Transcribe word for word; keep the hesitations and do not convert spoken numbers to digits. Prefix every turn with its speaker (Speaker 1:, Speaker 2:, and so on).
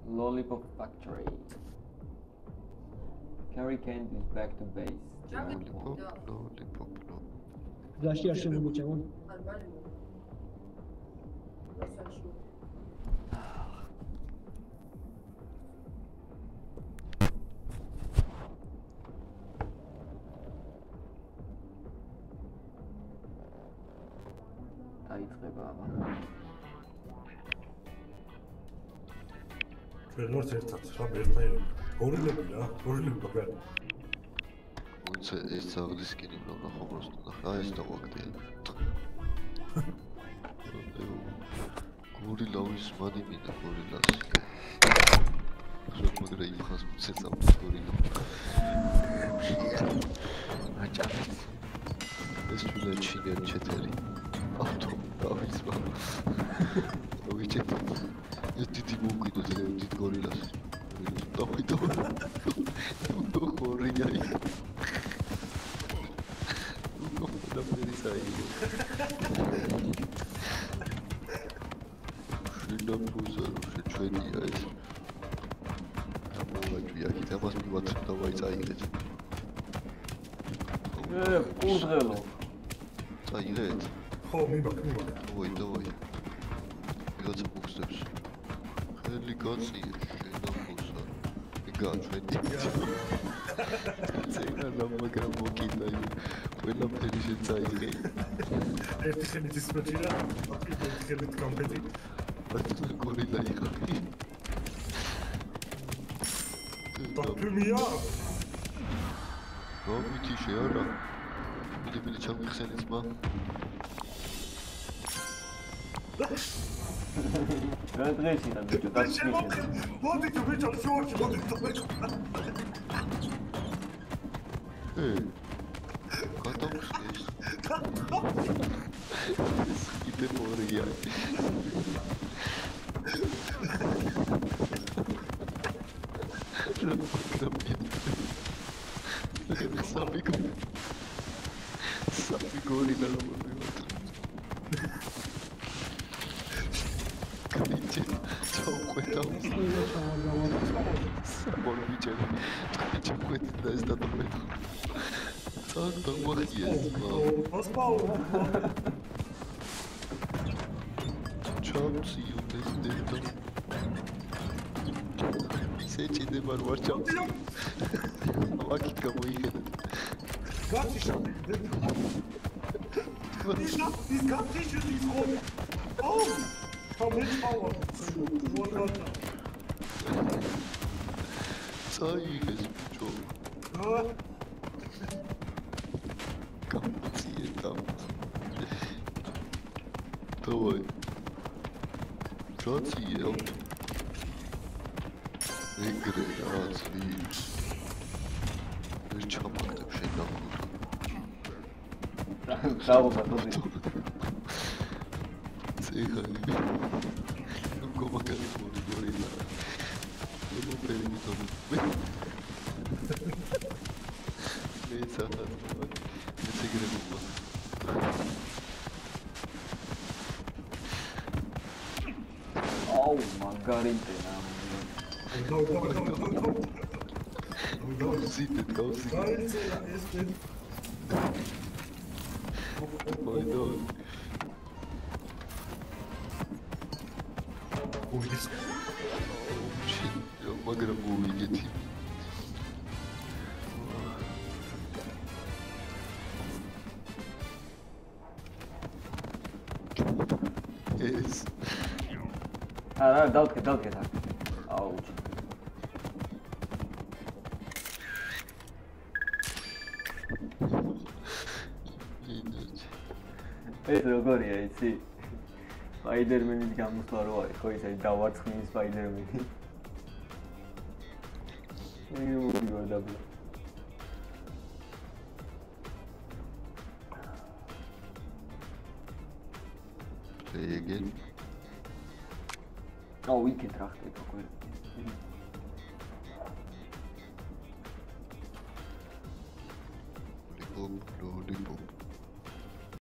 Speaker 1: Lollipop Factory. Carry candy back to base.
Speaker 2: Lollipop, lollipop, lollipop.
Speaker 3: Flash yaşını geçemem.
Speaker 1: დაიწყება აბა.
Speaker 4: ჩვენ ვართ ერთად, რა ერთაერად. გორილები რა, გორილები მაგარი.
Speaker 2: Unse ეს ზაღლის სკინი უნდა ნახო просто. რა ეს დავაგდია. გორილავის მადიმინა გორილას. შოთ მოდრე იხას მცეცა გორილა. აჭა. ეს თულა ჩინერ ჩეთერი. ავტო დავიცვა. ვიჭეთ. ეს დიდი მოგიდო ძალიან დიდ გორილას. დავიდო. ნუ გორილია. ნუ დამერისაი. შინდა ბუზარო შეჩვენია ეს. ამოვაჭია იქ ამას მივაც დავაი წაიღეთ.
Speaker 1: ე, კურდღელო.
Speaker 2: წაიღეთ.
Speaker 4: ხო, მიბაქ, მიბაქ.
Speaker 2: ой, давай. ვიღაცა ბუქსებს. ხელი გაწიე, შენდა ბუსა. გაჩვენდი. ზენა ნამაგა მოკიდა. ყველაფერი შეწაიღე.
Speaker 4: ერთი ხელით ისმეჭირა, ერთი ხელით კონფეტი.
Speaker 2: გორილა იყო.
Speaker 4: დაფილმია.
Speaker 2: რომითი შეარა. მიდი მიდი ჩამიხსენე ძმა.
Speaker 1: რა დღეში და ბიჭო დაგჭირდა.
Speaker 4: მოდი თუ ბიჭო შოუში მოდი თუ ბიჭო.
Speaker 2: ე. გადავხსნეს. იდე მორია. Sabigo. Sabigo gorila lo volvió. Capiche, ciao cuenta. Sabor biche. Capiche cuenta è stato bello. Tanto magia, ma.
Speaker 4: Pospał.
Speaker 2: Ciao, zio, desdetta. Se ci devo guardare. Ma che cavolo
Speaker 4: Gott, ich hab die ganze Tische, die ist rum. Oh, komm mit, Bauer. Und runter.
Speaker 2: Zeig es, Bicho.
Speaker 4: Ah.
Speaker 2: Kapuzieta. Давай. Зациел. Игры, разлив. Чамактებ შედაგუდა.
Speaker 1: დაუღა თოდი.
Speaker 2: ციხარი. ნუ კომაკარი მოდი გორილა. ნუ პერიმიტორი. მე საათად. მე ციგრებობა.
Speaker 1: აუ, მაგარიტენა.
Speaker 4: Go, go, go, go, go.
Speaker 2: Zieht nicht aus. Mein Gott.
Speaker 4: Oh, jetzt.
Speaker 2: Oh, shit. Ja, mal gerade wo ich geht. Yes.
Speaker 1: Ah, dalt, dalt, dalt. Ouch. ეს როგორია იცი? სპაიდერმენის გამოსვლა რო არის, ხო ისე დავარცხნილი სპაიდერმენი. ეგ მოვიდა დაბლა.
Speaker 2: Play again.
Speaker 1: Oh, we can tracht it ook weer.
Speaker 2: Lollipop, lollipop.